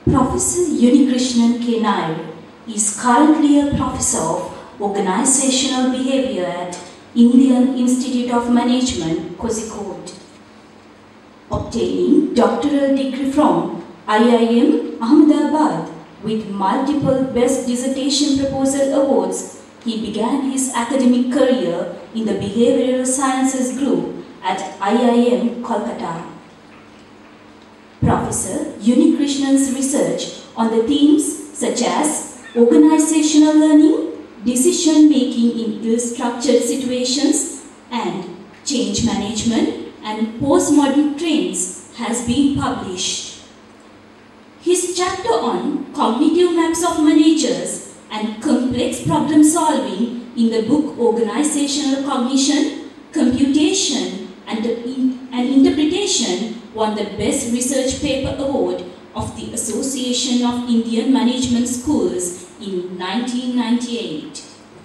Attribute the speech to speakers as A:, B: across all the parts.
A: Professor Unikrishnan K. Nair is currently a professor of organizational behavior at Indian Institute of Management, Kozhikode, obtaining doctoral degree from IIM Ahmedabad with multiple Best Dissertation Proposal Awards. He began his academic career in the Behavioral Sciences Group at IIM Kolkata. Professor Unikrishnan's research on the themes such as organizational learning, decision-making in ill-structured situations, and change management and postmodern trends has been published. His chapter on cognitive maps of managers and complex problem solving in the book Organizational Cognition, Computation and Interpretation won the Best Research Paper Award of the Association of Indian Management Schools in 1998.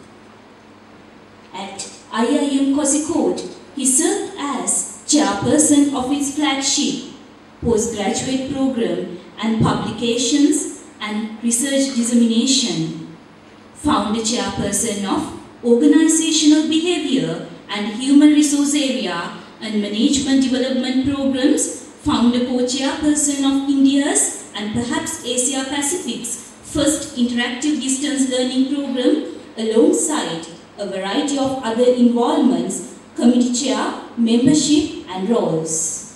A: At IIM Kozhikode, he served as chairperson of its flagship postgraduate program and publications and research dissemination, founder chairperson of Organizational Behavior and Human Resource Area and Management Development Programs, founder co-chairperson of India's and perhaps Asia Pacific's first interactive distance learning program, alongside a variety of other involvements, committee chair, membership and roles.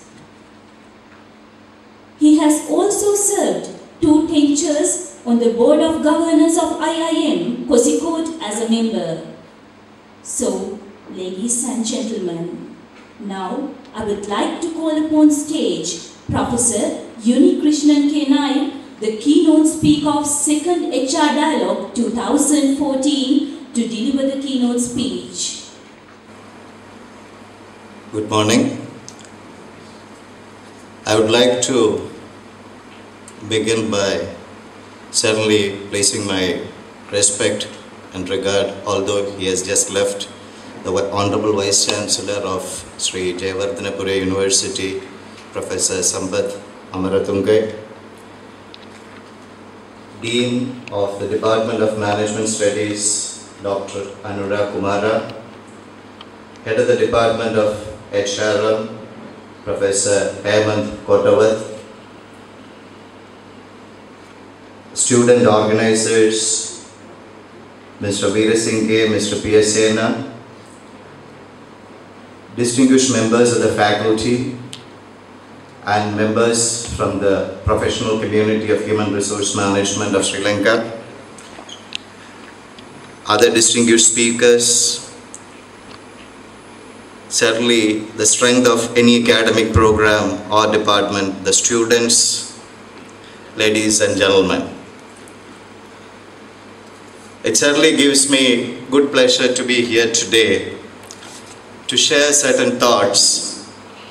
A: He has also served 2 tenures on the Board of Governors of IIM Kozhikode as a member. So, ladies and gentlemen, now I would like to call upon stage Professor Unikrishnan K. Nair, the keynote speaker of 2nd HR Dialogue 2014, to deliver the keynote speech.
B: Good morning. I would like to begin by certainly placing my respect and regard, although he has just left, the Honorable Vice Chancellor of Sri Jayewardenepura University, Professor Sambat Amaratungai, Dean of the Department of Management Studies, Dr. Anurag Kumara, Head of the Department of HRM, Professor Hemant Kotawath, student organizers, Mr. Veera Singh K, Mr. P.S. Sena, distinguished members of the faculty and members from the professional community of human resource management of Sri Lanka, other distinguished speakers. Certainly the strength of any academic program or department, the students, ladies and gentlemen. It certainly gives me good pleasure to be here today to share certain thoughts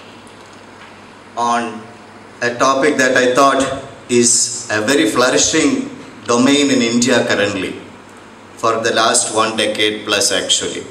B: on a topic that I thought is a very flourishing domain in India currently, for the last 1 decade plus actually.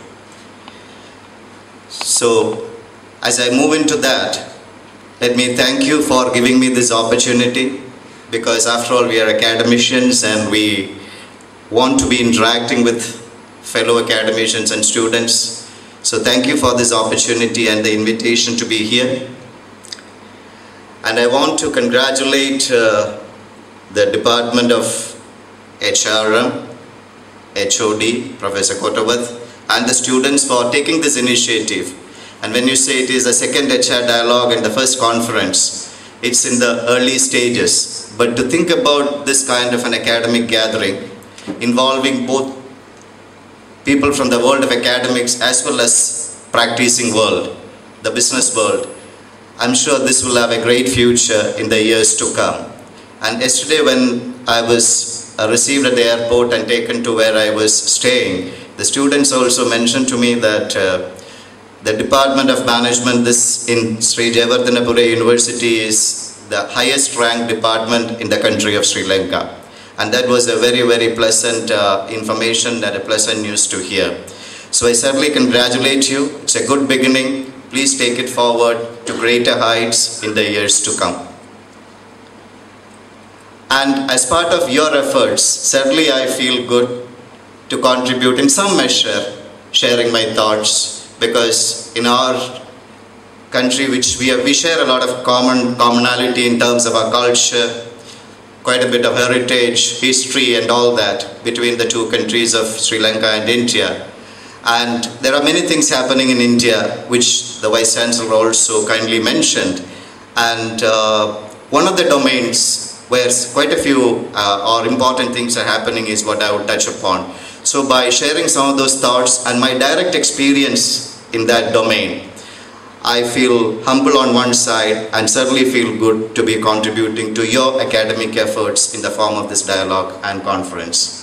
B: So, as I move into that, let me thank you for giving me this opportunity, because after all we are academicians and we want to be interacting with fellow academicians and students. So thank you for this opportunity and the invitation to be here. And I want to congratulate the Department of HRM, HOD, Professor Kotawath, and the students for taking this initiative. And when you say it is a 2nd HR Dialogue and the first conference, it's in the early stages. But to think about this kind of an academic gathering involving both people from the world of academics as well as practicing world, the business world, I'm sure this will have a great future in the years to come. And yesterday when I was received at the airport and taken to where I was staying, the students also mentioned to me that the Department of Management in Sri Jayewardenepura University is the highest ranked department in the country of Sri Lanka. And that was a very, very pleasant information and a pleasant news to hear. So I certainly congratulate you. It's a good beginning. Please take it forward to greater heights in the years to come. And as part of your efforts, certainly I feel good to contribute in some measure, sharing my thoughts, because in our country, which we share a lot of commonality in terms of our culture, quite a bit of heritage, history and all that between the two countries of Sri Lanka and India. And there are many things happening in India, which the Vice Chancellor also kindly mentioned. And one of the domains where quite a few or important things are happening is what I would touch upon. So by sharing some of those thoughts and my direct experience in that domain, I feel humble on one side and certainly feel good to be contributing to your academic efforts in the form of this dialogue and conference.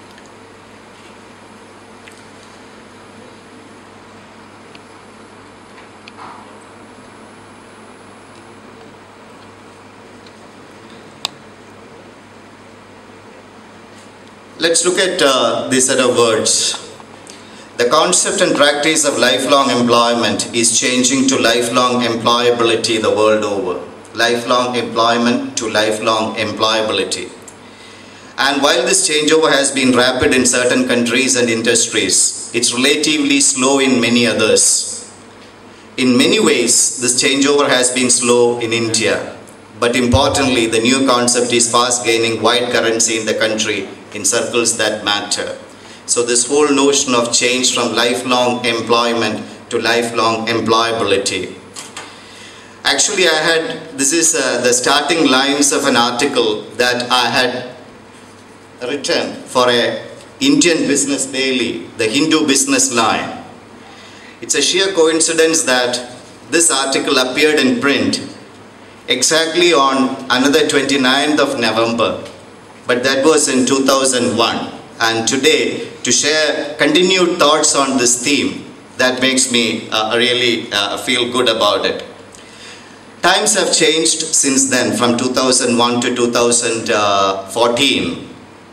B: Let's look at this set of words. The concept and practice of lifelong employment is changing to lifelong employability the world over. Lifelong employment to lifelong employability. And while this changeover has been rapid in certain countries and industries, it's relatively slow in many others. In many ways, this changeover has been slow in India. But importantly, the new concept is fast gaining wide currency in the country in circles that matter. So this whole notion of change from lifelong employment to lifelong employability. Actually, this is the starting lines of an article that I had written for a Indian business daily, the Hindu Business Line. It's a sheer coincidence that this article appeared in print exactly on another 29th of November, but that was in 2001. And today, to share continued thoughts on this theme, that makes me really feel good about it. Times have changed since then, from 2001 to 2014.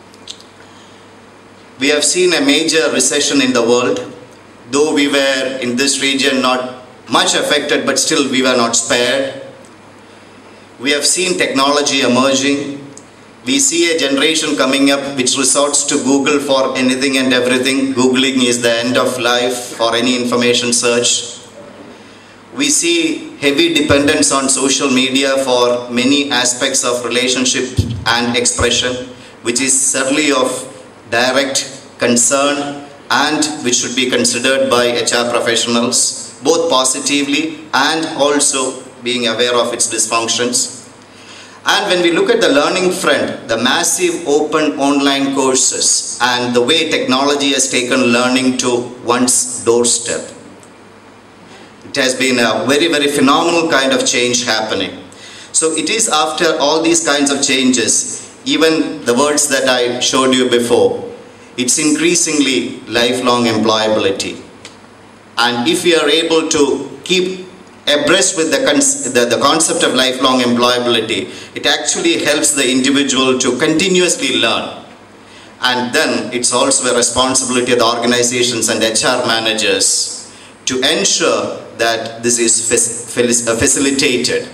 B: We have seen a major recession in the world, though we were in this region not much affected, but still we were not spared. We have seen technology emerging. We see a generation coming up which resorts to Google for anything and everything. Googling is the end of life for any information search. We see heavy dependence on social media for many aspects of relationship and expression, which is certainly of direct concern and which should be considered by HR professionals, both positively and also being aware of its dysfunctions. And when we look at the learning front, the massive open online courses and the way technology has taken learning to one's doorstep, it has been a very, very phenomenal kind of change happening. So it is after all these kinds of changes, even the words that I showed you before, it's increasingly lifelong employability. And if we are able to keep abreast with the concept of lifelong employability, it actually helps the individual to continuously learn. And then it's also a responsibility of the organizations and HR managers to ensure that this is facilitated.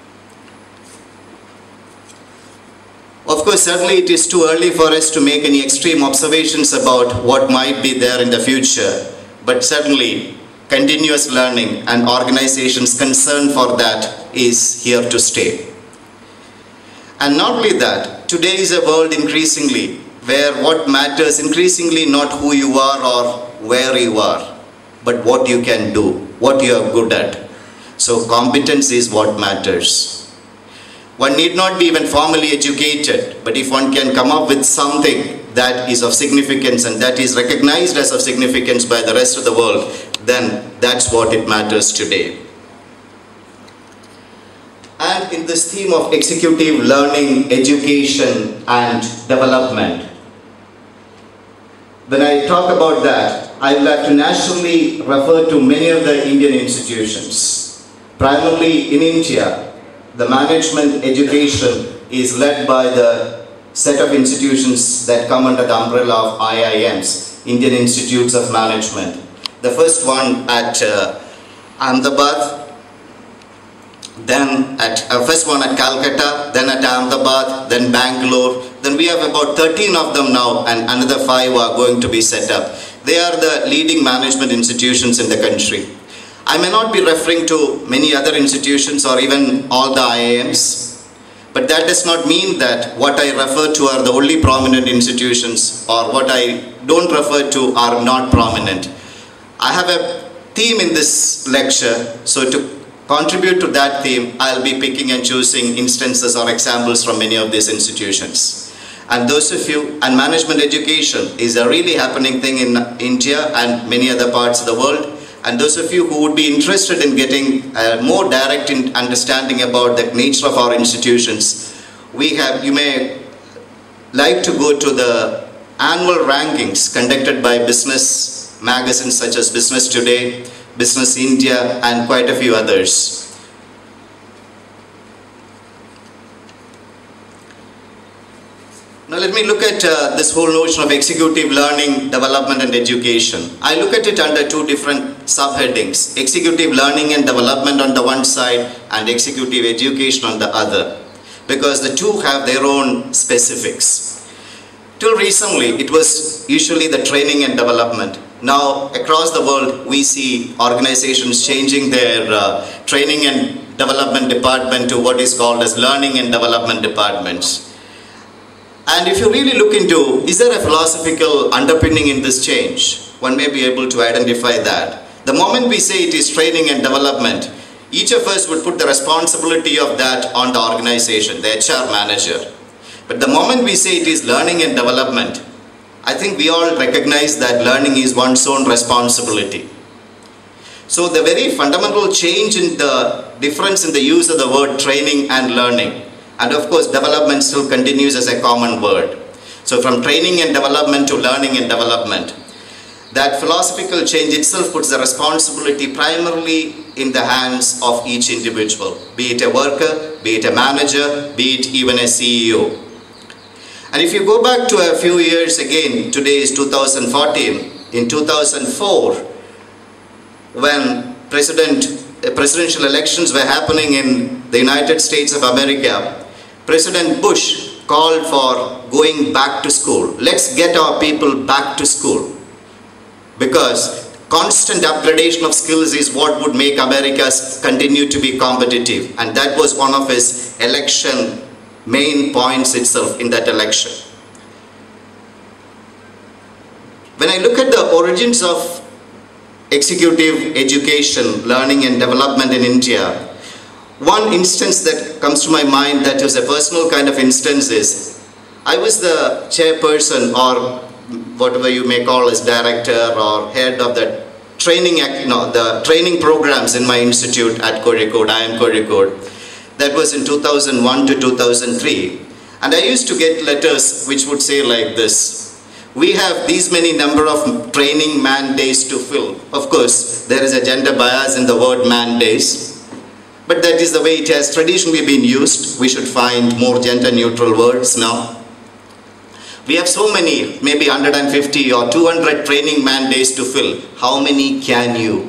B: Of course, certainly it is too early for us to make any extreme observations about what might be there in the future, but certainly continuous learning and organizations concerned for that is here to stay. And not only that, today is a world increasingly where what matters increasingly not who you are or where you are, but what you can do, what you are good at. So competence is what matters. One need not be even formally educated, but if one can come up with something that is of significance and that is recognized as of significance by the rest of the world, then that's what it matters today. And in this theme of executive learning, education and development, when I talk about that, I will have to naturally refer to many of the Indian institutions. Primarily in India, the management education is led by the set of institutions that come under the umbrella of IIMs, Indian Institutes of Management. The first one at Ahmedabad, then at first one at Calcutta, then at Ahmedabad, then Bangalore. Then we have about 13 of them now, and another 5 are going to be set up. They are the leading management institutions in the country. I may not be referring to many other institutions or even all the IIMs, but that does not mean that what I refer to are the only prominent institutions, or what I don't refer to are not prominent. I have a theme in this lecture, so to contribute to that theme, I'll be picking and choosing instances or examples from many of these institutions. And those of you, and management education is a really happening thing in India and many other parts of the world. And those of you who would be interested in getting a more direct understanding about the nature of our institutions, you may like to go to the annual rankings conducted by business magazines such as Business Today, Business India, and quite a few others. Now let me look at this whole notion of executive learning, development and education. I look at it under 2 different subheadings: executive learning and development on the one side and executive education on the other, because the two have their own specifics. Till recently, it was usually the training and development. Now, across the world, we see organizations changing their training and development department to what is called as learning and development departments. And if you really look into, is there a philosophical underpinning in this change? One may be able to identify that. The moment we say it is training and development, each of us would put the responsibility of that on the organization, the HR manager. But the moment we say it is learning and development, I think we all recognize that learning is one's own responsibility. So the very fundamental change in the difference in the use of the word training and learning, and of course development still continues as a common word. So from training and development to learning and development, that philosophical change itself puts the responsibility primarily in the hands of each individual, be it a worker, be it a manager, be it even a CEO. And if you go back to a few years again, today is 2014, in 2004, when presidential elections were happening in the United States of America, President Bush called for going back to school. Let's get our people back to school, because constant upgradation of skills is what would make America continue to be competitive. And that was one of his election main points itself in that election. When I look at the origins of executive education, learning and development in India, one instance that comes to my mind that is a personal kind of instance is, I was the chairperson, or whatever you may call as director or head of the training, the training programs in my institute at Kozhikode, IIM Kozhikode. That was in 2001 to 2003. And I used to get letters which would say like this: we have these many number of training man days to fill. Of course, there is a gender bias in the word man days, but that is the way it has traditionally been used. We should find more gender neutral words now. We have so many, maybe 150 or 200 training man days to fill. How many can you?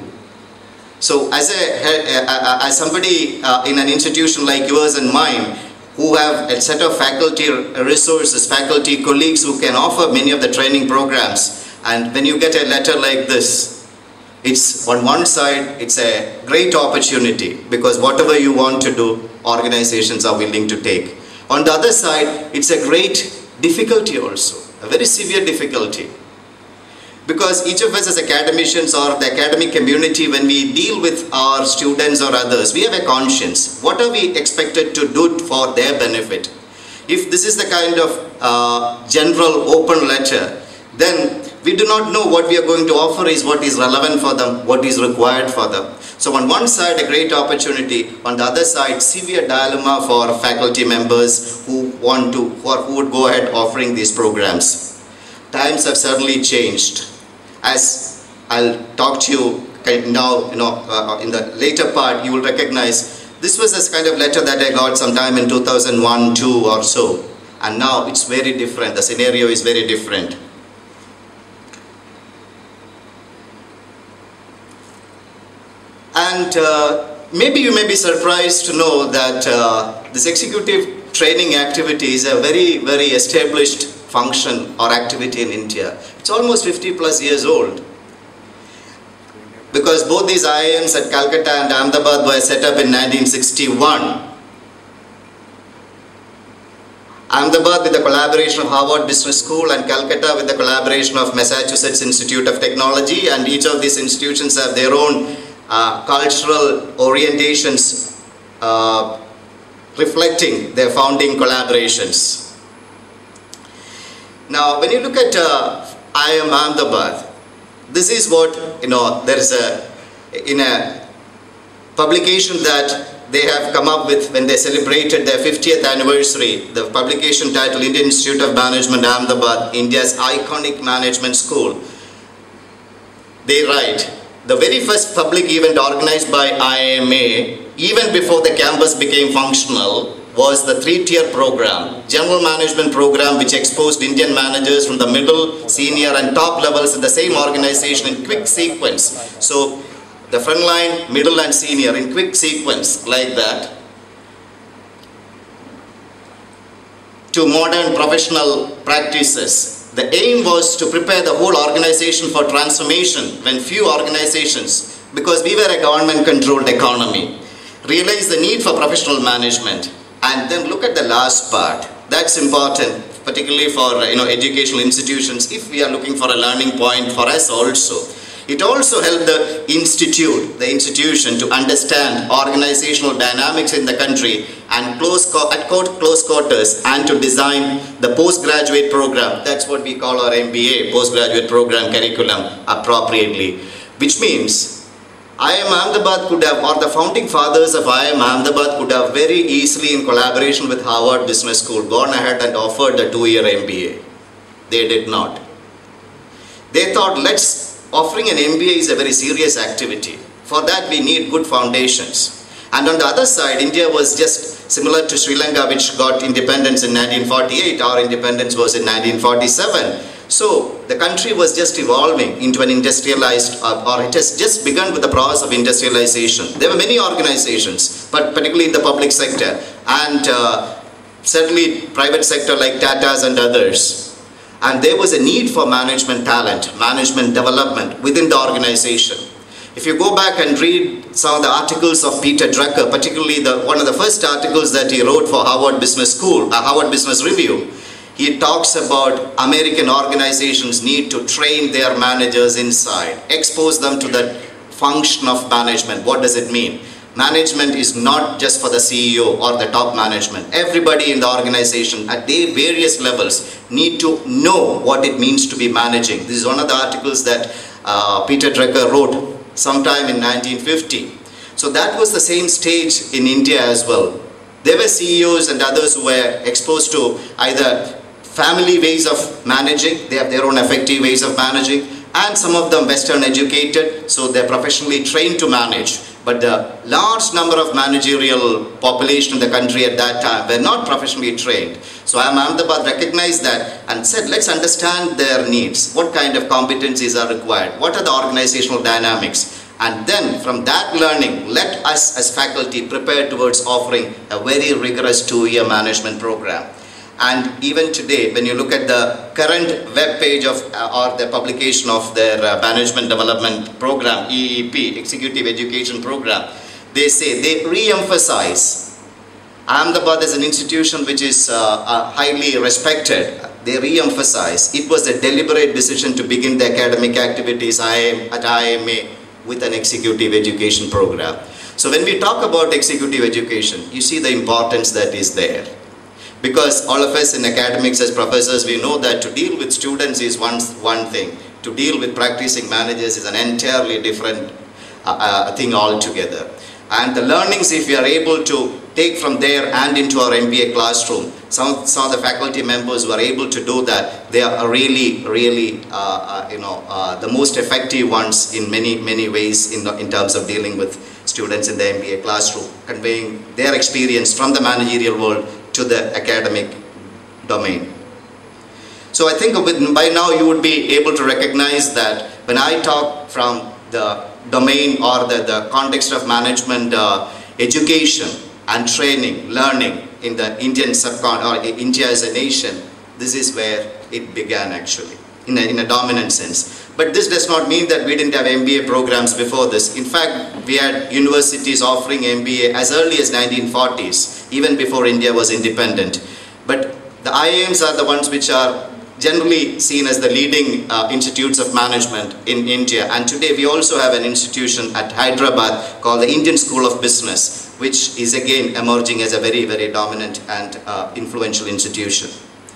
B: So as somebody in an institution like yours and mine, who have a set of faculty resources, faculty colleagues who can offer many of the training programs, and when you get a letter like this, it's on one side, it's a great opportunity, because whatever you want to do, organizations are willing to take. On the other side, it's a great difficulty also, a very severe difficulty. Because each of us as academicians or the academic community, when we deal with our students or others, we have a conscience. What are we expected to do for their benefit? If this is the kind of general open letter, then we do not know what we are going to offer is what is relevant for them, what is required for them. So on one side, a great opportunity. On the other side, severe dilemma for faculty members who want to, or who would go ahead offering these programs. Times have certainly changed. As I'll talk to you now, in the later part, you will recognize this was a kind of letter that I got sometime in 2001, 2 or so. And now it's very different. The scenario is very different. And maybe you may be surprised to know that this executive training activity is a very, very established function or activity in India. It's almost 50 plus years old. Because both these IIMs at Calcutta and Ahmedabad were set up in 1961. Ahmedabad with the collaboration of Harvard Business School and Calcutta with the collaboration of Massachusetts Institute of Technology, and each of these institutions have their own cultural orientations reflecting their founding collaborations. Now when you look at IIM Ahmedabad, this is what, there is in a publication that they have come up with when they celebrated their 50th anniversary, the publication titled Indian Institute of Management Ahmedabad, India's iconic management school. They write, the very first public event organized by IIMA, even before the campus became functional, was the 3-tier program, general management program, which exposed Indian managers from the middle, senior and top levels in the same organization in quick sequence. So the front line, middle and senior in quick sequence like that, to modern professional practices. The aim was to prepare the whole organization for transformation when few organizations, because we were a government controlled economy, realized the need for professional management. And then look at the last part. That's important, particularly for educational institutions, if we are looking for a learning point for us also. It also helped the institution to understand organizational dynamics in the country and close quarters, and to design the postgraduate program. That's what we call our MBA, postgraduate program curriculum, appropriately. Which means IIM Ahmedabad could have, or the founding fathers of IIM Ahmedabad could have very easily, in collaboration with Harvard Business School, gone ahead and offered a 2-year MBA. They did not. They thought, offering an MBA is a very serious activity. For that we need good foundations. And on the other side, India was just similar to Sri Lanka, which got independence in 1948. Our independence was in 1947. So the country was just evolving into an industrialized, or it has just begun with the process of industrialization. There were many organizations, but particularly in the public sector, and certainly private sector like Tata's and others. And there was a need for management talent, management development within the organization. If you go back and read some of the articles of Peter Drucker, particularly one of the first articles that he wrote for Harvard Business School, Harvard Business Review, he talks about American organizations need to train their managers inside, expose them to the function of management. What does it mean? Management is not just for the CEO or the top management. Everybody in the organization at their various levels need to know what it means to be managing. This is one of the articles that Peter Drucker wrote sometime in 1950. So that was the same stage in India as well. There were CEOs and others who were exposed to either family ways of managing, they have their own effective ways of managing, and some of them Western educated, so they're professionally trained to manage. But the large number of managerial population in the country at that time were not professionally trained. So IIM Ahmedabad recognized that and said, let's understand their needs. What kind of competencies are required? What are the organizational dynamics? And then from that learning, let us as faculty prepare towards offering a very rigorous 2-year management program. And even today, when you look at the current web page of or the publication of their management development program, EEP, Executive Education Program, they say, they re-emphasize Ahmedabad as an institution which is highly respected. They re-emphasize it was a deliberate decision to begin the academic activities at IIMA with an executive education program. So when we talk about executive education, you see the importance that is there. Because all of us in academics as professors, we know that to deal with students is one thing. To deal with practicing managers is an entirely different thing altogether. And the learnings, if we are able to take from there and into our MBA classroom, some of the faculty members who are able to do that, they are really the most effective ones in many ways in terms of dealing with students in the MBA classroom, conveying their experience from the managerial world to the academic domain. So I think by now you would be able to recognize that when I talk from the domain or the context of management education and training, learning in the Indian subcontinent, or India as a nation, this is where it began actually, in a dominant sense. But this does not mean that we didn't have MBA programs before this. In fact, we had universities offering MBA as early as 1940s, even before India was independent. But the IIMs are the ones which are generally seen as the leading institutes of management in India. And today we also have an institution at Hyderabad called the Indian School of Business, which is again emerging as a very, very dominant and influential institution.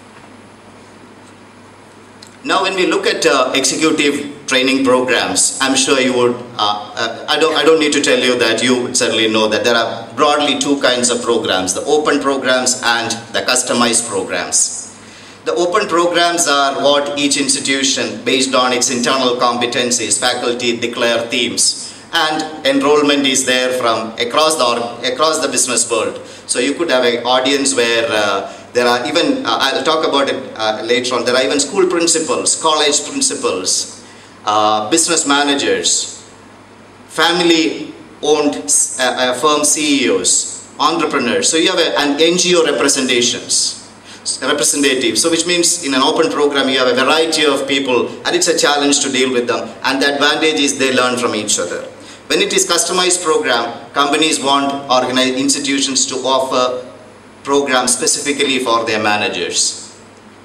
B: Now when we look at executive training programs, I'm sure you would, I don't need to tell you that you certainly know that there are broadly two kinds of programs, the open programs and the customized programs. The open programs are what each institution, based on its internal competencies, faculty declare themes, and enrollment is there from across the business world. So you could have an audience where there are even, I'll talk about it later on, there are even school principals, college principals, business managers, family-owned firm CEOs, entrepreneurs. So you have an NGO representative, so which means in an open program you have a variety of people, and it's a challenge to deal with them, and the advantage is they learn from each other. When it is customized program, companies want organized institutions to offer programs specifically for their managers.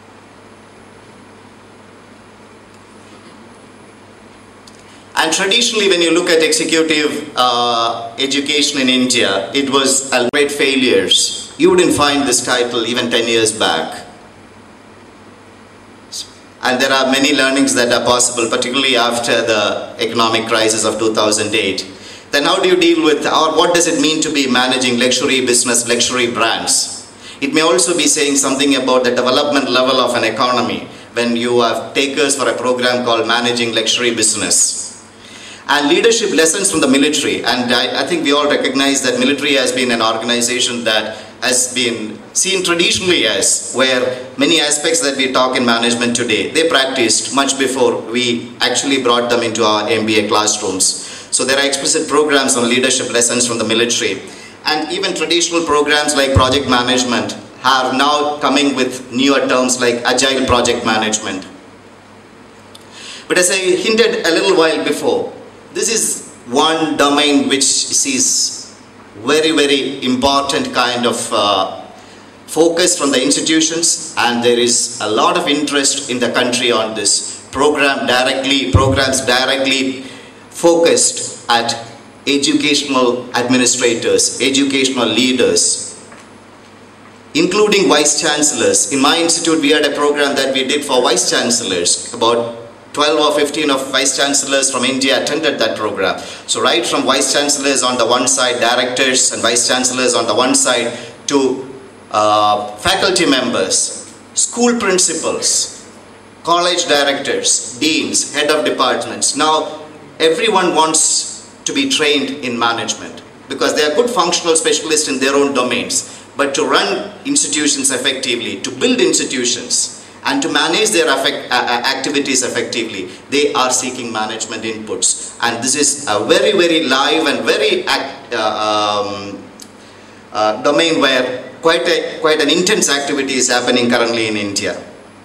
B: And traditionally, when you look at executive education in India, it was great failures. You wouldn't find this title even 10 years back. And there are many learnings that are possible, particularly after the economic crisis of 2008. Then how do you deal with, or what does it mean to be managing luxury business, luxury brands? It may also be saying something about the development level of an economy when you have takers for a program called Managing Luxury Business. And leadership lessons from the military, and I think we all recognize that military has been an organization that has been seen traditionally as where many aspects that we talk in management today, they practiced much before we actually brought them into our MBA classrooms. So there are explicit programs on leadership lessons from the military, and even traditional programs like project management are now coming with newer terms like agile project management. But as I hinted a little while before, this is one domain which sees very, very important kind of focus from the institutions, and there is a lot of interest in the country on this programs directly focused at educational administrators, educational leaders, including vice chancellors. In my institute, we had a program that we did for vice chancellors. About 12 or 15 of vice chancellors from India attended that program. So right from vice chancellors on the one side, directors and vice chancellors on the one side, to faculty members, school principals, college directors, deans, head of departments. Now everyone wants to be trained in management because they are good functional specialists in their own domains. But to run institutions effectively, to build institutions, and to manage their activities effectively, they are seeking management inputs. And this is a very, very live and very domain where quite an intense activity is happening currently in India.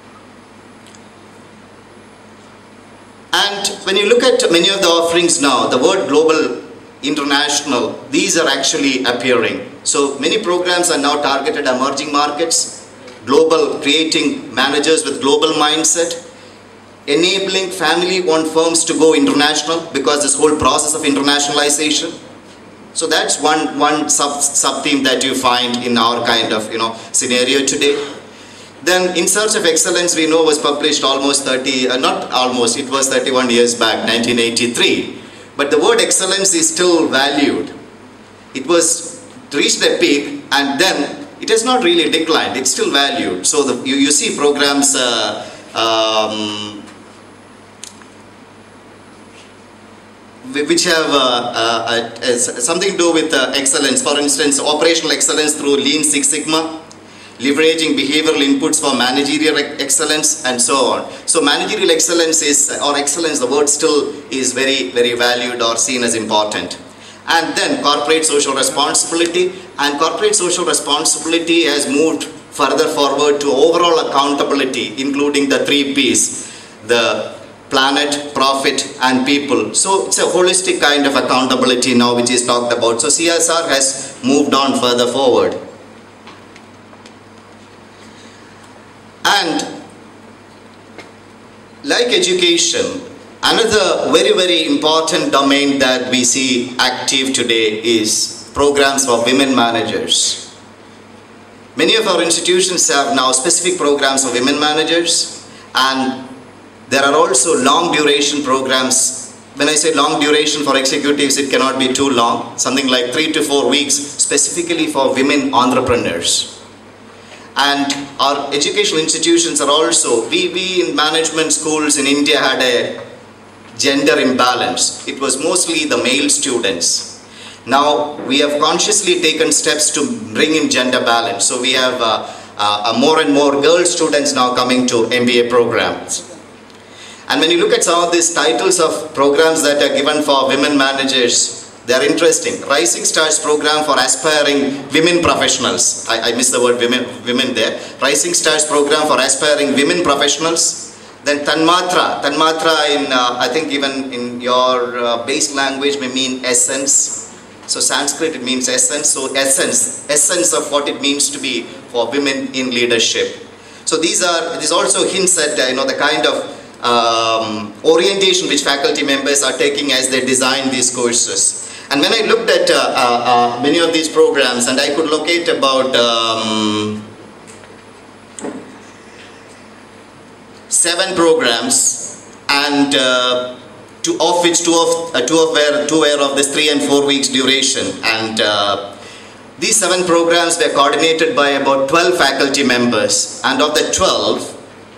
B: And when you look at many of the offerings now, the word global, international, these are actually appearing. So many programs are now targeted emerging markets, global, creating managers with global mindset, enabling family-owned firms to go international because this whole process of internationalization. So that's one sub-theme that you find in our kind of scenario today. Then In Search of Excellence, we know, was published almost it was 31 years back, 1983. But the word excellence is still valued. It was reached a peak and then it has not really declined, it's still valued. So you see programs which have something to do with excellence. For instance, operational excellence through Lean Six Sigma, leveraging behavioral inputs for managerial excellence, and so on. So managerial excellence is, or excellence, the word still is very, very valued or seen as important. And then corporate social responsibility, and corporate social responsibility has moved further forward to overall accountability, including the 3 Ps, the planet, profit, and people. So it's a holistic kind of accountability now which is talked about. So CSR has moved on further forward. And like education, another very, very important domain that we see active today is programs for women managers. Many of our institutions have now specific programs for women managers, and there are also long duration programs. When I say long duration for executives, it cannot be too long, something like 3 to 4 weeks, specifically for women entrepreneurs. And our educational institutions are also, we in management schools in India had a gender imbalance. It was mostly the male students. Now we have consciously taken steps to bring in gender balance. So we have more and more girl students now coming to MBA programs. And when you look at some of these titles of programs that are given for women managers, they are interesting. Rising Stars program for aspiring women professionals. I missed the word women there. Rising Stars program for aspiring women professionals. Then Tanmatra. Tanmatra in, I think even in your base language may mean essence. So Sanskrit it means essence. So essence of what it means to be for women in leadership. So these also hints at the kind of orientation which faculty members are taking as they design these courses. And when I looked at many of these programs, and I could locate about 7 programs, and of which two were of this 3 and 4 weeks duration. And these 7 programs were coordinated by about 12 faculty members, and of the 12,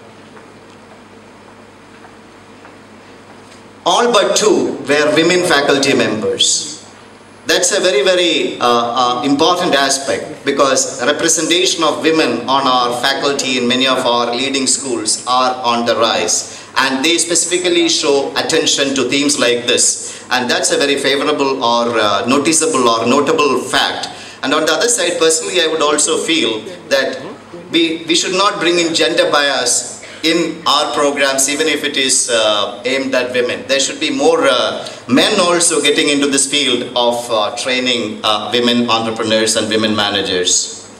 B: all but 2 were women faculty members. That's a very, very important aspect, because representation of women on our faculty in many of our leading schools are on the rise, and they specifically show attention to themes like this, and that's a very favorable or noticeable or notable fact. And on the other side, personally, I would also feel that we should not bring in gender bias in our programs, even if it is aimed at women. There should be more men also getting into this field of training women entrepreneurs and women managers.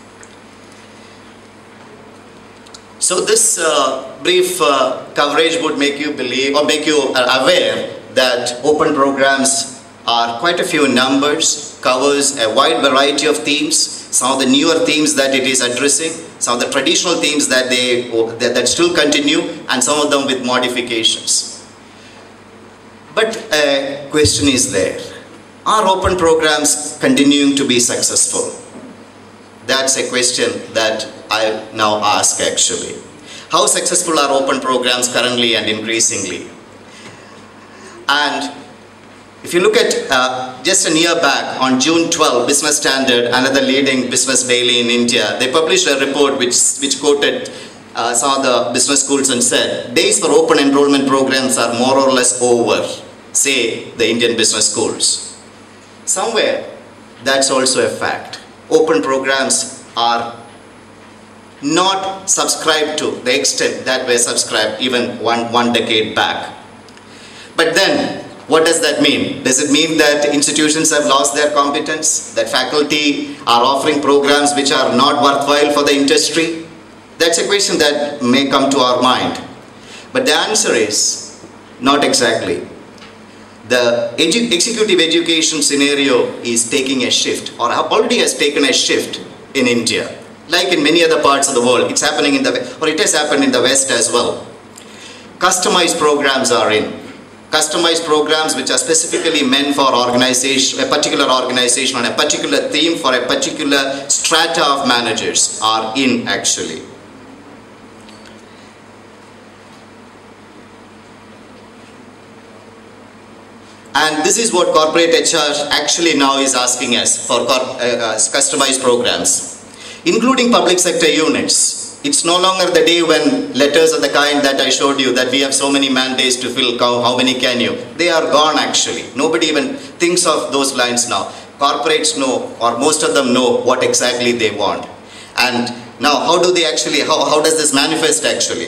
B: So this brief coverage would make you believe, or make you aware, that open programs are quite a few in numbers, covers a wide variety of themes, some of the newer themes that it is addressing, some of the traditional themes that that still continue, and some of them with modifications. But a question is there. Are open programs continuing to be successful? That's a question that I now ask actually. How successful are open programs currently and increasingly? And if you look at just a year back, on June 12, Business Standard, another leading business daily in India, they published a report which quoted some of the business schools and said, days for open enrollment programs are more or less over, say the Indian business schools. Somewhere, that's also a fact. Open programs are not subscribed to the extent that were subscribed even one decade back. But then, what does that mean? Does it mean that institutions have lost their competence? That faculty are offering programs which are not worthwhile for the industry? That's a question that may come to our mind. But the answer is, not exactly. The executive education scenario is taking a shift, or already has taken a shift in India. Like in many other parts of the world, it's happening in it has happened in the West as well. Customized programs are in. Customized programs which are specifically meant for a particular organization on a particular theme for a particular strata of managers are in actually. And this is what corporate HR actually now is asking us for customized programs. including public sector units. It's no longer the day when letters of the kind that I showed you, that we have so many mandates to fill, how many can you? They are gone actually. Nobody even thinks of those lines now. Corporates know, or most of them know, what exactly they want. And now how do they actually, how does this manifest actually?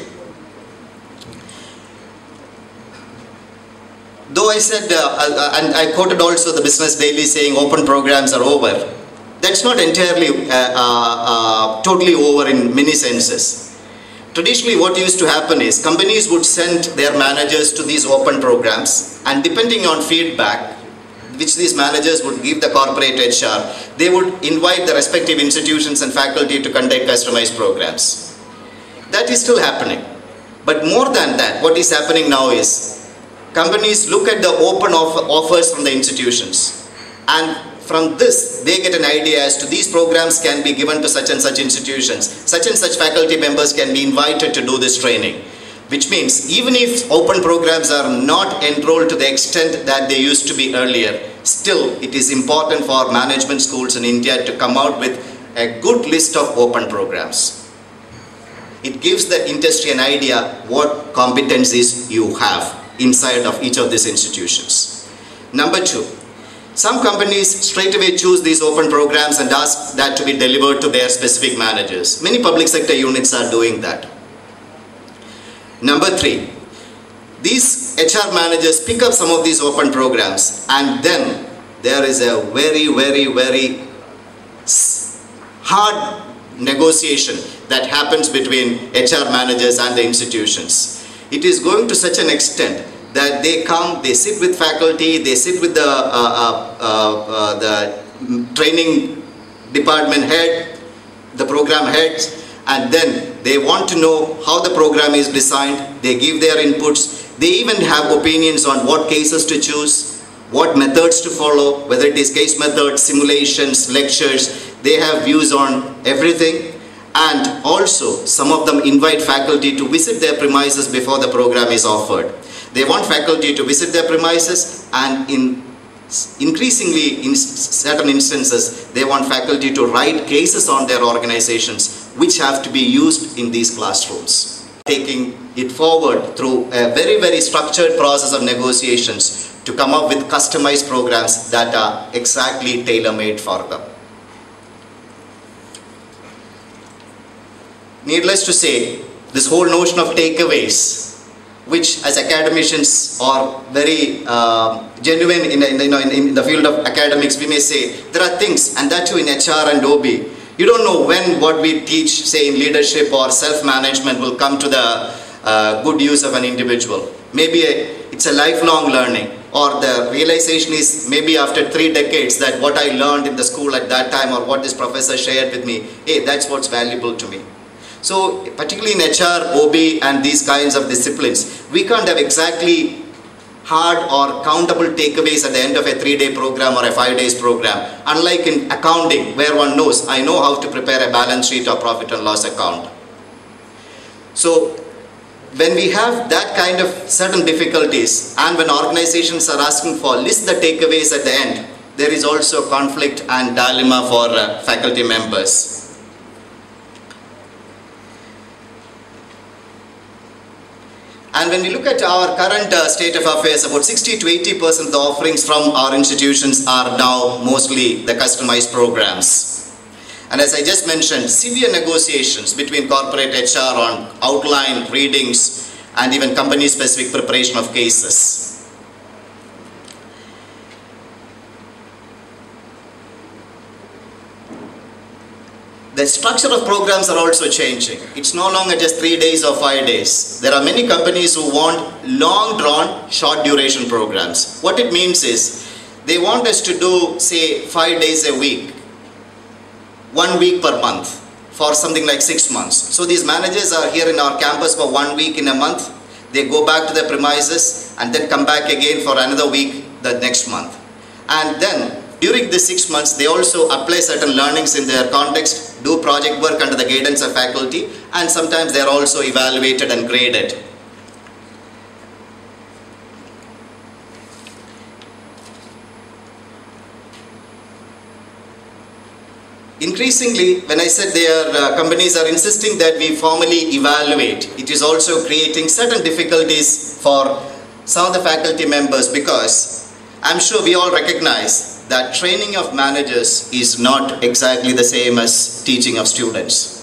B: Though I said, and I quoted also the Business Daily saying open programs are over, that's not entirely totally over in many senses. Traditionally what used to happen is companies would send their managers to these open programs, and depending on feedback which these managers would give the corporate HR, they would invite the respective institutions and faculty to conduct customized programs. That is still happening. But more than that, what is happening now is companies look at the open offers from the institutions, and from this they get an idea as to these programs can be given to such and such institutions. Such and such faculty members can be invited to do this training. Which means even if open programs are not enrolled to the extent that they used to be earlier, still it is important for management schools in India to come out with a good list of open programs. It gives the industry an idea what competencies you have inside of each of these institutions. Number two, some companies straight away choose these open programs and ask that to be delivered to their specific managers. Many public sector units are doing that. Number three, these HR managers pick up some of these open programs, and then there is a very hard negotiation that happens between HR managers and the institutions. It is going to such an extent that they come, they sit with faculty, they sit with the training department head, the program heads, and then they want to know how the program is designed. They give their inputs. They even have opinions on what cases to choose, what methods to follow, whether it is case methods, simulations, lectures. They have views on everything. And also, some of them invite faculty to visit their premises before the program is offered. They want faculty to visit their premises, and increasingly in certain instances, they want faculty to write cases on their organizations which have to be used in these classrooms. Taking it forward through a very structured process of negotiations to come up with customized programs that are exactly tailor-made for them. Needless to say, this whole notion of takeaways, which as academicians are very genuine in the field of academics, we may say there are things, and that too in HR and OB. You don't know when what we teach, say in leadership or self-management, will come to the good use of an individual. Maybe it's a lifelong learning, or the realization is maybe after 3 decades that what I learned in the school at that time or what this professor shared with me, hey, that's what's valuable to me. So particularly in HR, OB and these kinds of disciplines, we can't have exactly hard or countable takeaways at the end of a 3-day program or a 5 days program. Unlike in accounting, where one knows, I know how to prepare a balance sheet or profit and loss account. So when we have that kind of certain difficulties, and when organizations are asking for list the takeaways at the end, there is also conflict and dilemma for faculty members. And when we look at our current state of affairs, about 60 to 80% of the offerings from our institutions are now mostly the customized programs. And as I just mentioned, severe negotiations between corporate HR on outline, readings, and even company-specific preparation of cases. The structure of programs are also changing. It's no longer just 3 days or 5 days. There are many companies who want long drawn, short duration programs. What it means is, they want us to do, say, 5 days a week, 1 week per month, for something like 6 months. So these managers are here in our campus for 1 week in a month. They go back to their premises and then come back again for another week the next month. And then during the 6 months, they also apply certain learnings in their context, do project work under the guidance of faculty, and sometimes they are also evaluated and graded. increasingly, when I said their companies are insisting that we formally evaluate, it is also creating certain difficulties for some of the faculty members, because I'm sure we all recognize that training of managers is not exactly the same as teaching of students.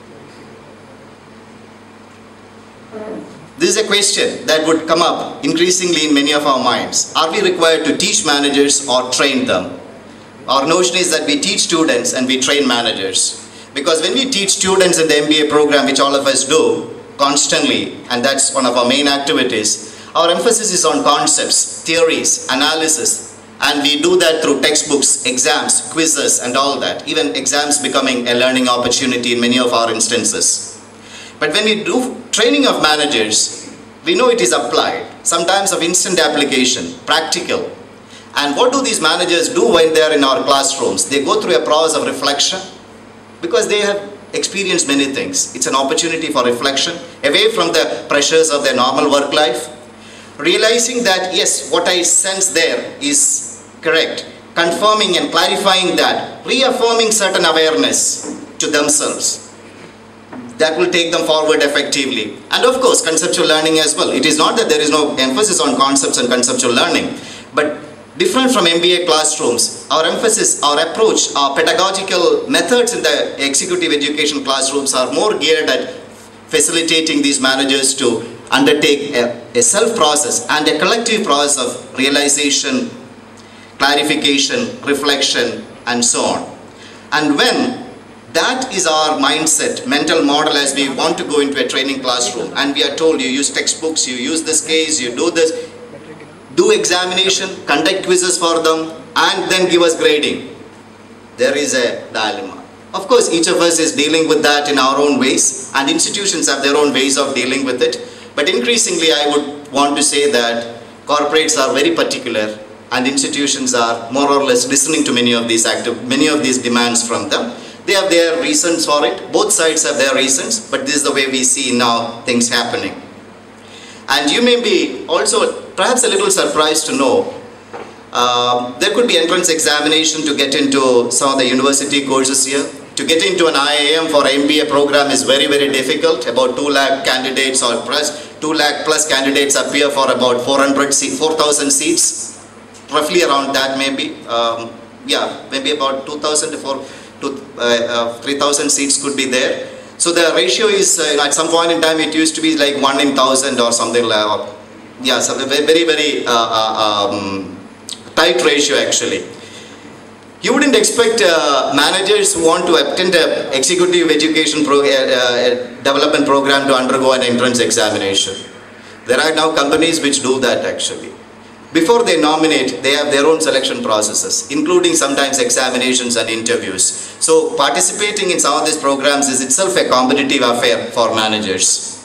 B: This is a question that would come up increasingly in many of our minds. Are we required to teach managers or train them? Our notion is that we teach students and we train managers. Because when we teach students in the MBA program, which all of us do constantly, and that's one of our main activities, our emphasis is on concepts, theories, analysis, and we do that through textbooks, exams, quizzes, and all that. Even exams becoming a learning opportunity in many of our instances. But when we do training of managers, we know it is applied, sometimes of instant application, practical. And what do these managers do when they are in our classrooms? They go through a process of reflection, because they have experienced many things. It's an opportunity for reflection, away from the pressures of their normal work life, realizing that yes, what I sense there is correct, confirming and clarifying that, reaffirming certain awareness to themselves. That will take them forward effectively. And of course, conceptual learning as well. It is not that there is no emphasis on concepts and conceptual learning, but different from MBA classrooms, our emphasis, our approach, our pedagogical methods in the executive education classrooms are more geared at facilitating these managers to undertake a self-process and a collective process of realization, clarification, reflection, and so on. And when that is our mindset, mental model, as we want to go into a training classroom, and we are told you use textbooks, you use this case, you do this, do examination, conduct quizzes for them, and then give us grading. There is a dilemma. Of course, each of us is dealing with that in our own ways, and institutions have their own ways of dealing with it. But increasingly, I would want to say that corporates are very particular, and institutions are more or less listening to many of these demands from them. They have their reasons for it. Both sides have their reasons, but this is the way we see now things happening. And you may be also perhaps a little surprised to know there could be entrance examination to get into some of the university courses here. To get into an IIM for an MBA program is very, very difficult. About 2 lakh candidates or plus 2 lakh plus candidates appear for about 4,000 seats, roughly around that maybe. Yeah, maybe about 2,000 to 3,000 seats could be there. So the ratio is, at some point in time, it used to be like 1 in 1,000 or something like, yeah, so very, very tight ratio actually. You wouldn't expect managers who want to attend an executive education development program to undergo an entrance examination. There are now companies which do that actually. Before they nominate, they have their own selection processes, including sometimes examinations and interviews. So participating in some of these programs is itself a competitive affair for managers.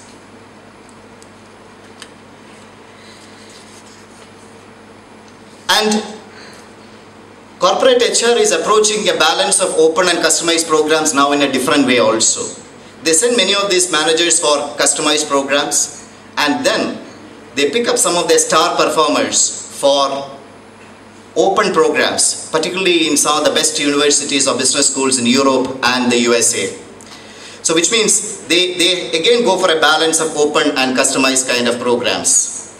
B: And corporate HR is approaching a balance of open and customized programs now in a different way also. They send many of these managers for customized programs, and then they pick up some of their star performers for open programs, particularly in some of the best universities or business schools in Europe and the USA. So which means they again go for a balance of open and customized kind of programs.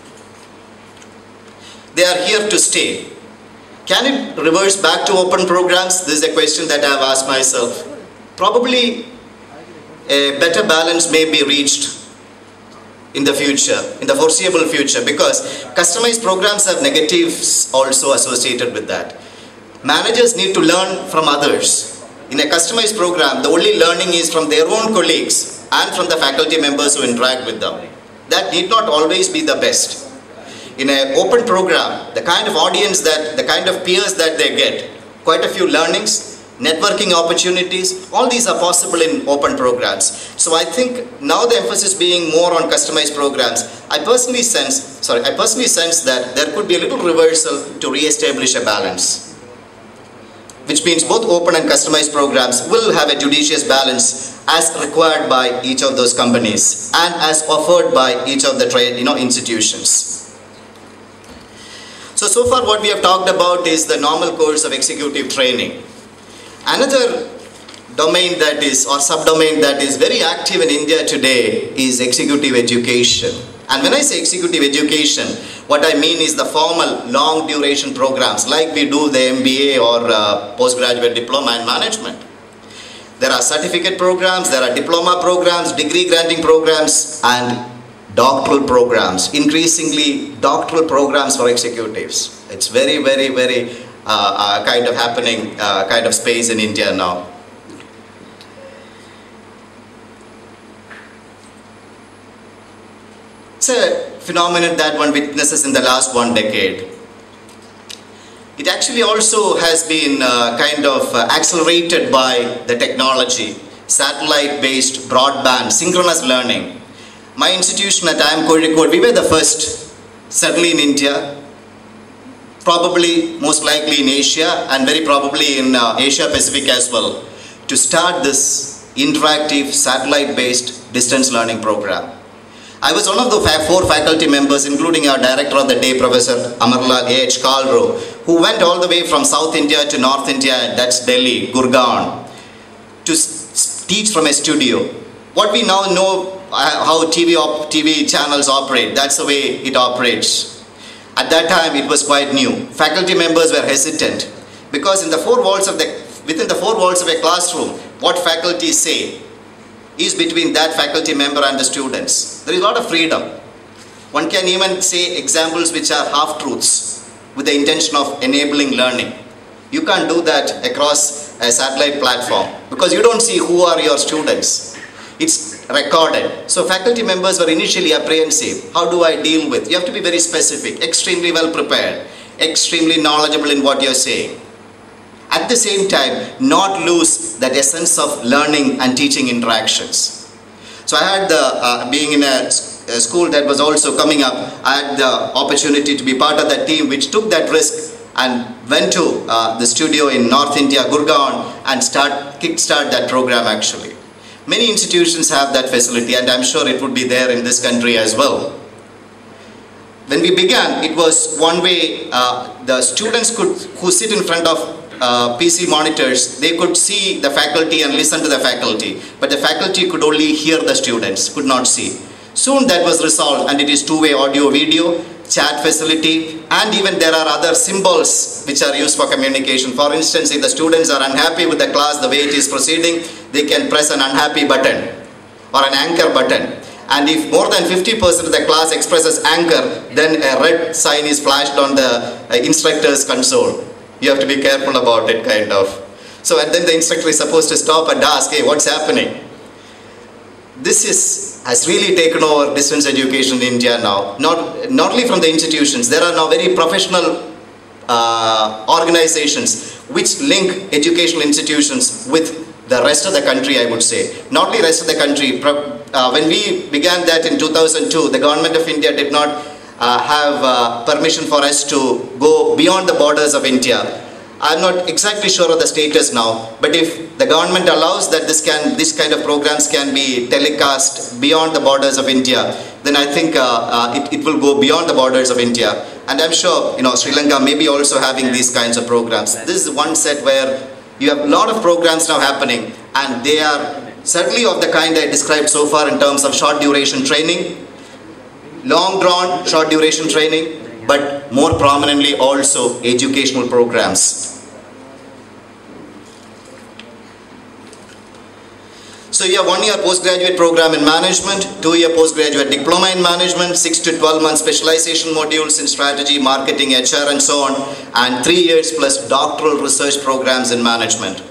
B: They are here to stay. Can it reverse back to open programs? This is a question that I have asked myself. Probably a better balance may be reached in the future, in the foreseeable future, because customized programs have negatives also associated with that. Managers need to learn from others. In a customized program, the only learning is from their own colleagues and from the faculty members who interact with them. That need not always be the best. In an open program, the kind of audience the kind of peers that they get, quite a few learnings, networking opportunities, all these are possible in open programs. So I think now the emphasis being more on customized programs, I personally sense that there could be a little reversal to re-establish a balance. Which means both open and customized programs will have a judicious balance as required by each of those companies and as offered by each of the institutions. So far what we have talked about is the normal course of executive training. Another domain that is, or subdomain that is very active in India today is executive education. And when I say executive education, what I mean is the formal long duration programs like we do the MBA or postgraduate diploma in management. There are certificate programs, there are diploma programs, degree granting programs, and doctoral programs. Increasingly, doctoral programs for executives. It's very, very, very kind of happening kind of space in India now. It's a phenomenon that one witnesses in the last 1 decade. It actually also has been kind of accelerated by the technology, satellite-based broadband, synchronous learning. My institution at IIM Kozhikode, we were the first, certainly in India, probably most likely in Asia, and very probably in Asia Pacific as well, to start this interactive satellite-based distance learning program. I was one of the 4 faculty members, including our director of the day, Professor Amarlal A.H. Kalro, who went all the way from South India to North India, that's Delhi, Gurgaon, to teach from a studio. What we now know how TV channels operate, that's the way it operates. At that time, it was quite new. Faculty members were hesitant because within the 4 walls of a classroom, what faculty say is between that faculty member and the students. There is a lot of freedom. One can even say examples which are half-truths with the intention of enabling learning. You can't do that across a satellite platform because you don't see who are your students. It's recorded. So faculty members were initially apprehensive. How do I deal with? You have to be very specific, extremely well prepared, extremely knowledgeable in what you're saying. At the same time, not lose that essence of learning and teaching interactions. So I had the, being in a school that was also coming up, I had the opportunity to be part of that team which took that risk and went to the studio in North India, Gurgaon, and kickstart that program actually. Many institutions have that facility and I'm sure it would be there in this country as well. When we began, it was one way the students who sit in front of PC monitors, they could see the faculty and listen to the faculty, but the faculty could only hear the students, could not see. Soon that was resolved and it is two-way audio video, chat facility, and even there are other symbols which are used for communication. For instance, if the students are unhappy with the class, the way it is proceeding, they can press an unhappy button or an anchor button. And if more than 50% of the class expresses anger, then a red sign is flashed on the instructor's console. You have to be careful about it, kind of. So, and then the instructor is supposed to stop and ask, hey, what's happening? This has really taken over distance education in India now. Not only from the institutions, there are now very professional organizations which link educational institutions with the rest of the country, I would say. Not only rest of the country. When we began that in 2002, the government of India did not have permission for us to go beyond the borders of India. I'm not exactly sure of the status now, but if the government allows that this kind of programs can be telecast beyond the borders of India, then I think it will go beyond the borders of India. And I'm sure, Sri Lanka may be also having these kinds of programs. This is one set where you have a lot of programs now happening, and they are certainly of the kind I described so far in terms of short duration training, long drawn short duration training, but more prominently also educational programs. So you have 1-year postgraduate program in management, 2-year postgraduate diploma in management, 6 to 12 month specialization modules in strategy, marketing, HR and so on, and 3 years plus doctoral research programs in management.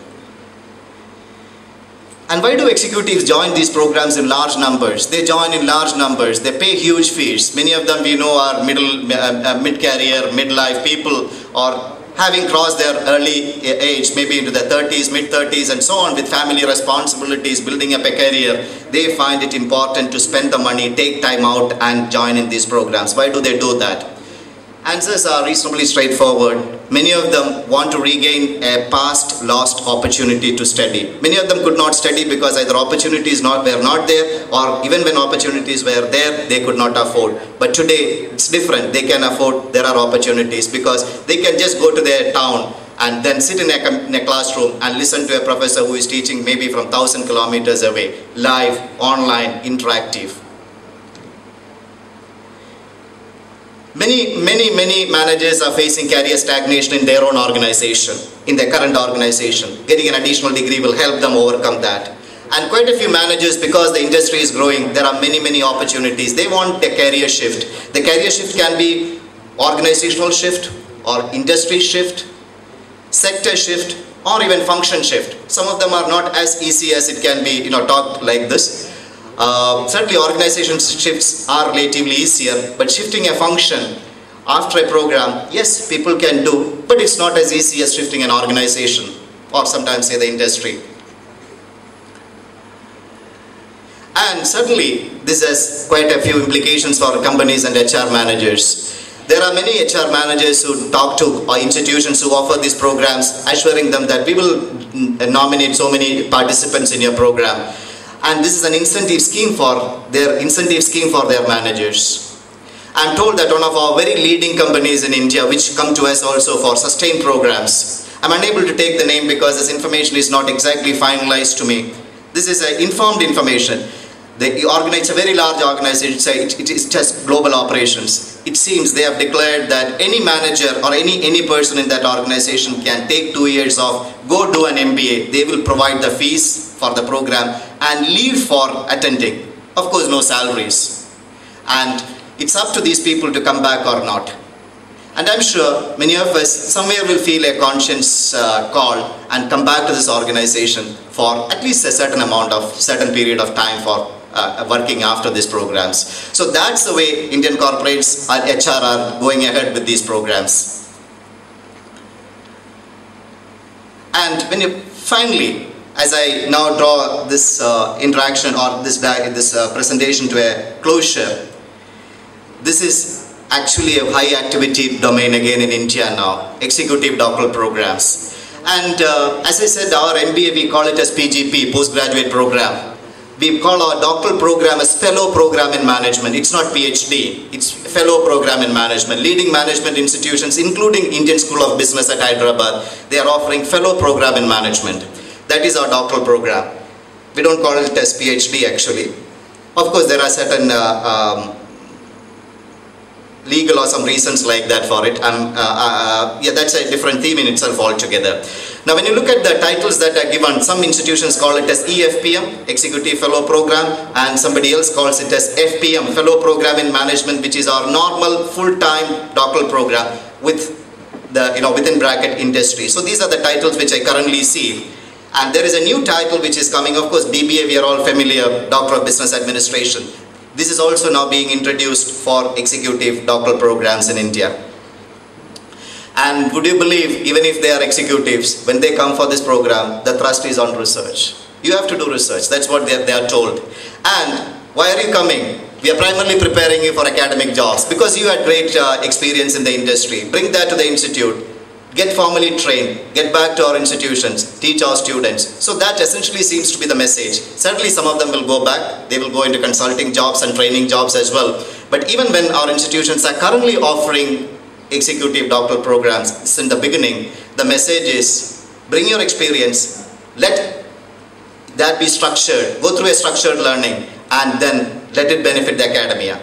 B: And why do executives join these programs in large numbers? They join in large numbers. They pay huge fees. Many of them we know are mid-career, midlife people, or having crossed their early age, maybe into the 30s, mid-30s and so on, with family responsibilities, building up a career. They find it important to spend the money, take time out and join in these programs. Why do they do that? Answers are reasonably straightforward. Many of them want to regain a past lost opportunity to study. Many of them could not study because either opportunities were not there, or even when opportunities were there, they could not afford. But today, it's different. They can afford, there are opportunities because they can just go to their town and then sit in a classroom and listen to a professor who is teaching maybe from 1,000 kilometers away, live, online, interactive. Many managers are facing career stagnation in their own organization, in their current organization. Getting an additional degree will help them overcome that. And quite a few managers, because the industry is growing, there are many opportunities. They want a career shift. The career shift can be organizational shift or industry shift, sector shift, or even function shift. Some of them are not as easy as it can be, talked like this. Certainly organization shifts are relatively easier, but shifting a function after a program, yes, people can do, but it's not as easy as shifting an organization or sometimes say the industry. And certainly this has quite a few implications for companies and HR managers. There are many HR managers who talk to institutions who offer these programs, assuring them that we will nominate so many participants in your program. And this is an incentive scheme for their managers. I'm told that one of our very leading companies in India, which come to us also for sustained programs. I'm unable to take the name because this information is not exactly finalized to me. This is informed information. They organize a very large organization, it is just global operations. It seems they have declared that any manager or any person in that organization can take 2 years off, go do an MBA. They will provide the fees for the program and leave for attending. Of course, no salaries. And it's up to these people to come back or not. And I'm sure many of us somewhere will feel a conscience call and come back to this organization for at least a certain period of time for working after these programs. So that's the way Indian corporates and HR are going ahead with these programs. And when you finally, as I now draw this interaction or this presentation to a closure, this is actually a high activity domain again in India now, executive doctoral programs. And as I said, our MBA, we call it as PGP, postgraduate program. We call our doctoral program as fellow program in management. It's not PhD, it's fellow program in management. Leading management institutions, including Indian School of Business at Hyderabad, they are offering fellow program in management. That is our doctoral program. We don't call it as PhD actually. Of course, there are certain legal or some reasons like that for it. Yeah, that's a different theme in itself altogether. Now, when you look at the titles that are given, some institutions call it as EFPM, Executive Fellow Program, and somebody else calls it as FPM, Fellow Program in Management, which is our normal full-time doctoral program with the, within bracket industry. So these are the titles which I currently see. And there is a new title which is coming, of course, BBA, we are all familiar, Doctor of Business Administration. This is also now being introduced for executive doctoral programs in India. And would you believe, even if they are executives, when they come for this program, the thrust is on research. You have to do research, that's what they are told. And why are you coming? We are primarily preparing you for academic jobs because you had great experience in the industry. Bring that to the institute. Get formally trained, get back to our institutions, teach our students. So that essentially seems to be the message. Certainly some of them will go back, they will go into consulting jobs and training jobs as well. But even when our institutions are currently offering executive doctoral programs, since the beginning, the message is bring your experience, let that be structured, go through a structured learning, and then let it benefit the academia.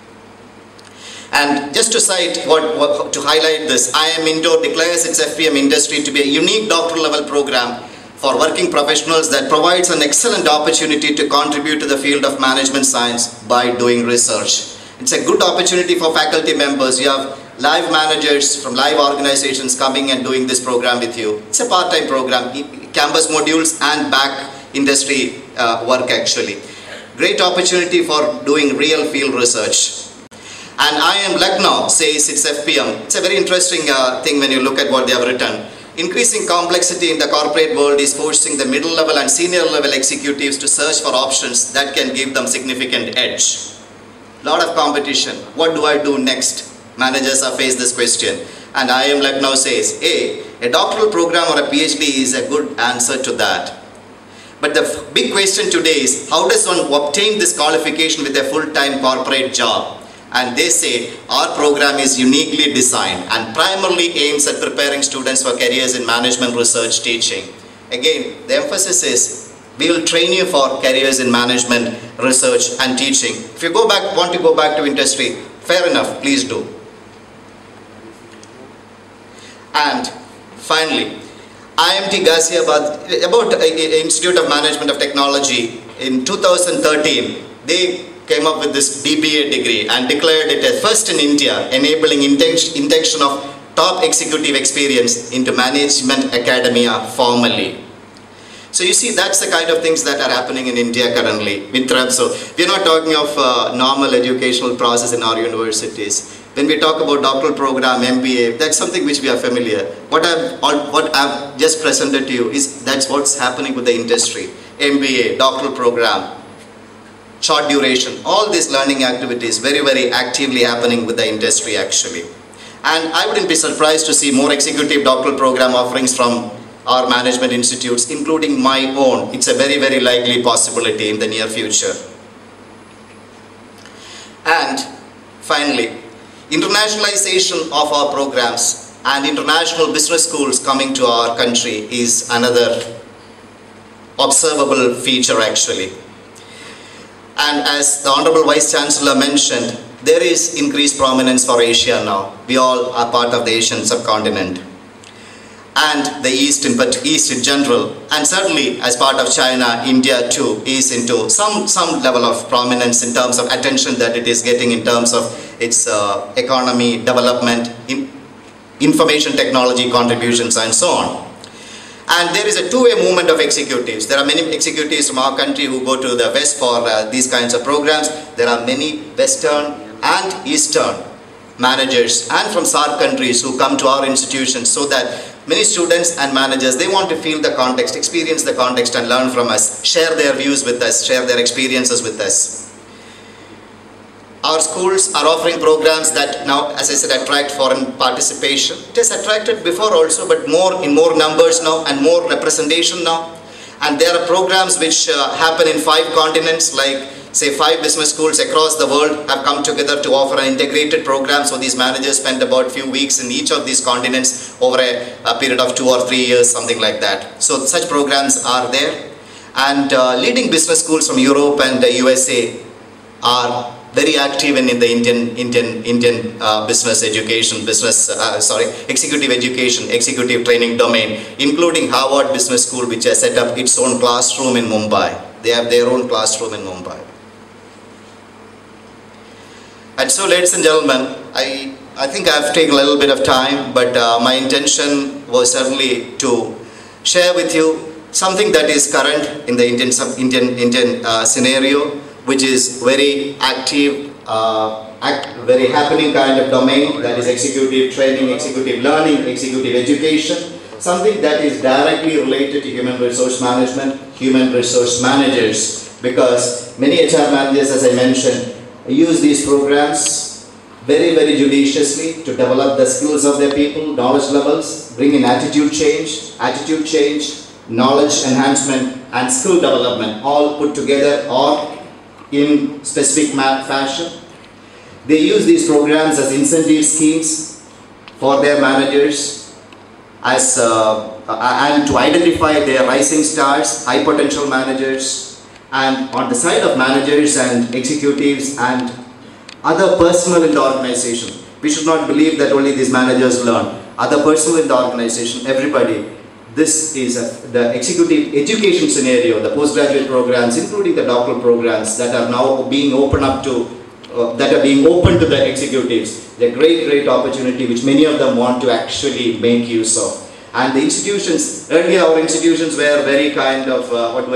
B: And just to cite, to highlight this, IIM Indore declares its FPM industry to be a unique doctoral level program for working professionals that provides an excellent opportunity to contribute to the field of management science by doing research. It's a good opportunity for faculty members. You have live managers from live organizations coming and doing this program with you. It's a part-time program, campus modules and back industry work actually. Great opportunity for doing real field research. And IIM Lucknow says it's FPM. It's a very interesting thing when you look at what they have written. Increasing complexity in the corporate world is forcing the middle level and senior level executives to search for options that can give them significant edge. Lot of competition. What do I do next? Managers have faced this question. And IIM Lucknow says, a doctoral program or a PhD is a good answer to that. But the big question today is, how does one obtain this qualification with a full-time corporate job? And they say our program is uniquely designed and primarily aims at preparing students for careers in management, research, teaching. Again, the emphasis is we will train you for careers in management, research and teaching. If you want to go back to industry, fair enough, please do. And finally, IMT Ghaziabad, about Institute of Management of Technology, in 2013, they came up with this BBA degree and declared it as first in India, enabling induction of top executive experience into management academia formally. So you see, that's the kind of things that are happening in India currently. So we're not talking of normal educational process in our universities. When we talk about doctoral program, MBA, that's something which we are familiar. What I've just presented to you is that's what's happening with the industry. MBA, doctoral program, short duration, all these learning activities very, very actively happening with the industry actually. And I wouldn't be surprised to see more executive doctoral program offerings from our management institutes, including my own. It's a very, very likely possibility in the near future. And finally, internationalization of our programs and international business schools coming to our country is another observable feature actually. And as the Honorable Vice Chancellor mentioned, there is increased prominence for Asia now. We all are part of the Asian subcontinent. And the East in general, and certainly as part of China, India too is into some level of prominence in terms of attention that it is getting in terms of its economy, development, information technology contributions and so on. And there is a two-way movement of executives. There are many executives from our country who go to the West for these kinds of programs. There are many Western and Eastern managers and from SAARC countries who come to our institutions, so that many students and managers, they want to feel the context, experience the context and learn from us, share their views with us, share their experiences with us. Our schools are offering programs that now, as I said, attract foreign participation. It has attracted before also, but in more numbers now and more representation now. And there are programs which happen in 5 continents, like say 5 business schools across the world have come together to offer an integrated program. So these managers spend about a few weeks in each of these continents over a period of 2 or 3 years, something like that. So such programs are there. And leading business schools from Europe and the USA are very active in the Indian business education, executive education, executive training domain, including Harvard Business School, which has set up its own classroom in Mumbai. They have their own classroom in Mumbai. And so, ladies and gentlemen, I think I've taken a little bit of time, but my intention was certainly to share with you something that is current in the Indian scenario, which is very active, very happening kind of domain, that is executive training, executive learning, executive education, something that is directly related to human resource management, human resource managers, because many HR managers, as I mentioned, use these programs very, very judiciously to develop the skills of their people, knowledge levels, bring in attitude change, knowledge enhancement and skill development, all put together or in specific fashion. They use these programs as incentive schemes for their managers as and to identify their rising stars, high potential managers, and on the side of managers and executives and other personnel in the organization. We should not believe that only these managers learn. Other personnel in the organization, everybody. This is the executive education scenario, the postgraduate programs, including the doctoral programs that are now being opened up to, that are being open to the executives. The great opportunity which many of them want to actually make use of. And the institutions, earlier our institutions were very kind of,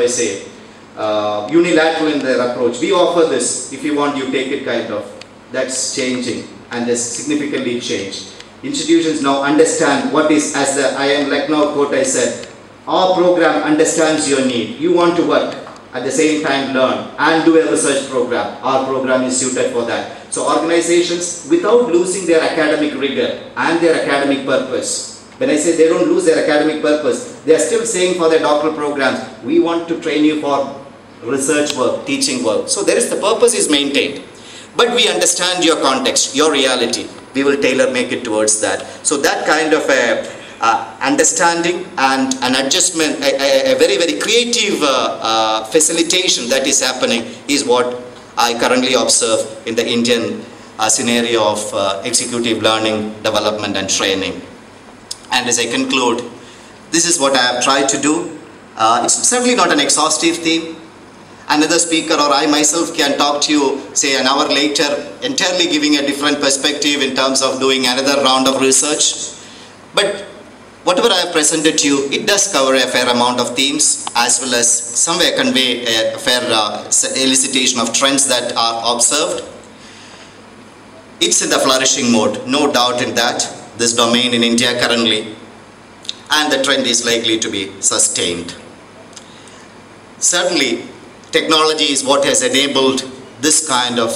B: unilateral in their approach. We offer this, if you want you take it kind of. That's changing and has significantly changed. Institutions now understand what is, as the IIM Lucknow quote I said, our program understands your need. You want to work, at the same time learn and do a research program. Our program is suited for that. So organizations, without losing their academic rigor and their academic purpose, when I say they don't lose their academic purpose, they are still saying for their doctoral programs, we want to train you for research work, teaching work. So there is, the purpose is maintained. but we understand your context, your reality. We will tailor make it towards that. So that kind of a understanding and an adjustment, a very, very creative facilitation that is happening is what I currently observe in the Indian scenario of executive learning, development and training. And as I conclude, this is what I have tried to do. It's certainly not an exhaustive theme. Another speaker or I myself can talk to you, say an hour later, entirely giving a different perspective in terms of doing another round of research. But whatever I have presented to you, it does cover a fair amount of themes as well as somewhere convey a fair elicitation of trends that are observed. It's in the flourishing mode, no doubt in that, this domain in India currently, and the trend is likely to be sustained. Certainly, technology is what has enabled this kind of,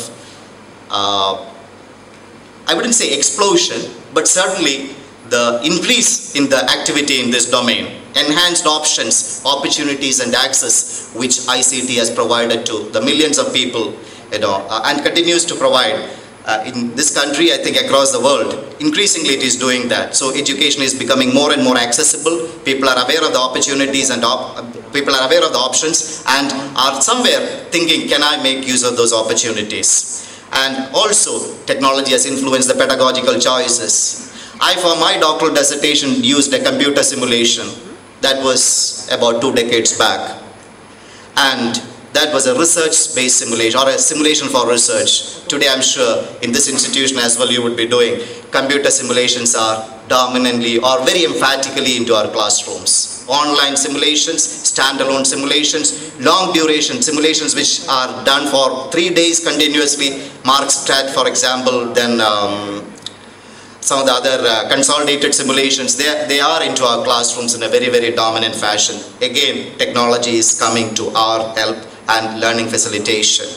B: I wouldn't say explosion, but certainly the increase in the activity in this domain, enhanced options, opportunities and access which ICT has provided to the millions of people, and continues to provide in this country, I think across the world. Increasingly it is doing that. So education is becoming more and more accessible. People are aware of the opportunities and people are aware of the options and are somewhere thinking, can I make use of those opportunities? And also technology has influenced the pedagogical choices. I, for my doctoral dissertation, used a computer simulation that was about 2 decades back. And that was a research-based simulation or a simulation for research. Today I'm sure in this institution as well you would be doing. Computer simulations are dominantly or very emphatically into our classrooms. Online simulations, standalone simulations, long duration simulations which are done for 3 days continuously. Markstat, for example, then some of the other consolidated simulations, they are into our classrooms in a very, very dominant fashion. Again, technology is coming to our help and learning facilitation.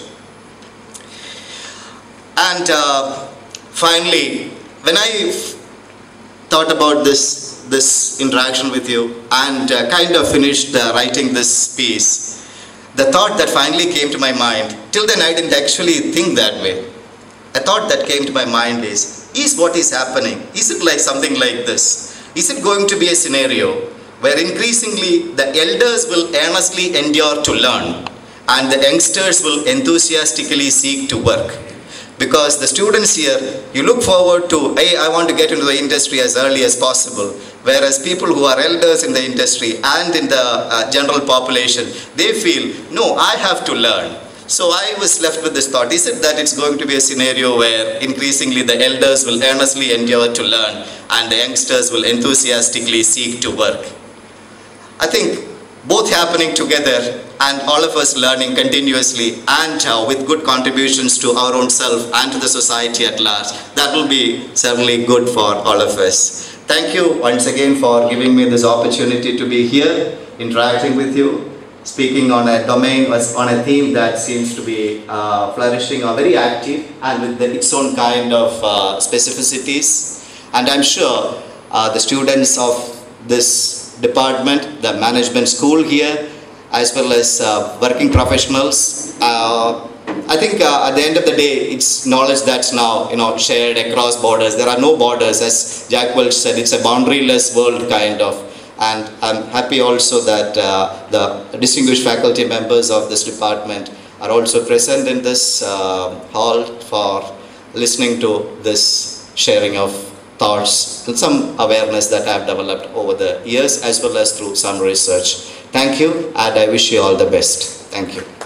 B: And finally, when I thought about this interaction with you and kind of finished writing this piece, the thought that finally came to my mind, till then I didn't actually think that way. A thought that came to my mind is what is happening? Is it like something like this? Is it going to be a scenario where increasingly the elders will earnestly endure to learn and the youngsters will enthusiastically seek to work? Because the students here, you look forward to, hey, I want to get into the industry as early as possible. Whereas people who are elders in the industry and in the general population, they feel, no, I have to learn. So I was left with this thought, is it that it's going to be a scenario where increasingly the elders will earnestly endure to learn and the youngsters will enthusiastically seek to work? I think both happening together and all of us learning continuously and with good contributions to our own self and to the society at large, that will be certainly good for all of us. Thank you once again for giving me this opportunity to be here, interacting with you, speaking on a domain, on a theme that seems to be flourishing or very active and with its own kind of specificities. And I'm sure the students of this department, the management school here, as well as working professionals, I think at the end of the day, it's knowledge that's now shared across borders. There are no borders, as Jack Welch said. It's a boundaryless world kind of. And I'm happy also that the distinguished faculty members of this department are also present in this hall for listening to this sharing of thoughts and some awareness that I've developed over the years as well as through some research. Thank you, and I wish you all the best. Thank you.